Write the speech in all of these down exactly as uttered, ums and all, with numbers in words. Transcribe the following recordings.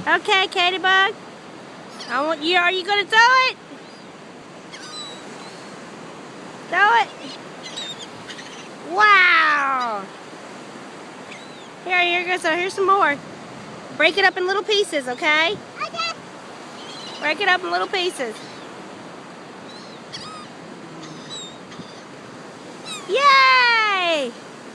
Okay, Katybug. I want you. Are you gonna throw it? Throw it. Wow. Here, here goes. So here's some more. Break it up in little pieces, okay? Okay. Break it up in little pieces. Yay!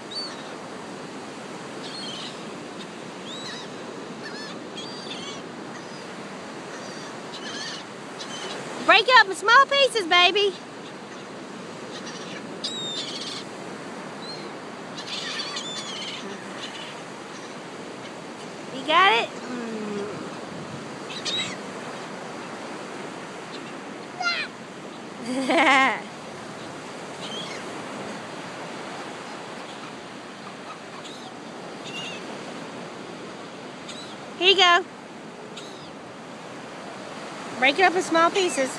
Break it up in small pieces, baby. You got it? Mm. Here you go. Break it up in small pieces.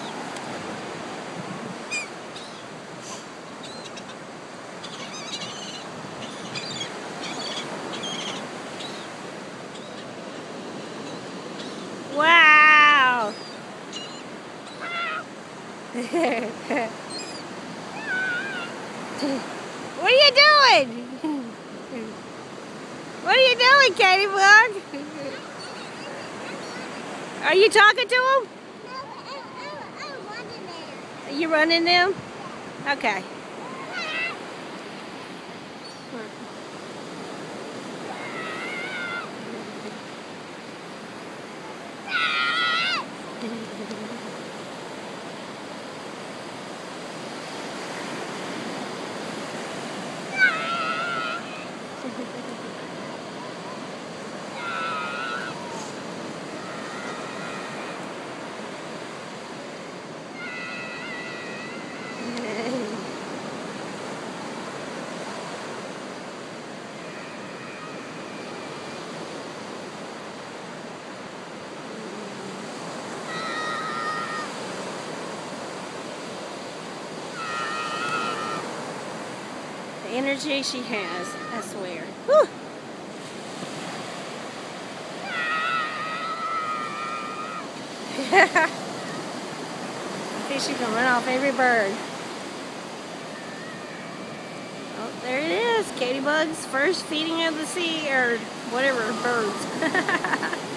Wow. What are you doing? What are you doing, Katybug? Are you talking to him? No, I, I, I'm running there. Are you running them? Okay. The energy she has, I swear. Whew. I think she can run off every bird. Oh, there it is. Katybug's first feeding of the sea, or whatever, birds.